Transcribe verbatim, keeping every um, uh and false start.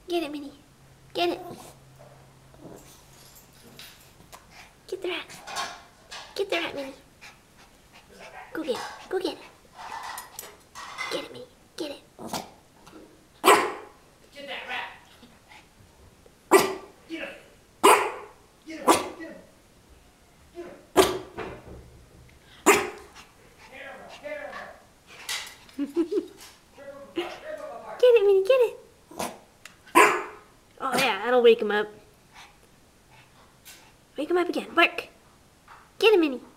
Get it, Minnie. Get it. Get the rat. Get the rat, Minnie. Go get it. Go get it. Get it, Minnie. Get it. Get that rat. Get him. Get him. Get him. Get him. Careful, careful. Get it, Minnie. Get it. Oh, yeah. That'll wake him up. Wake him up again. Work. Get him, Minnie.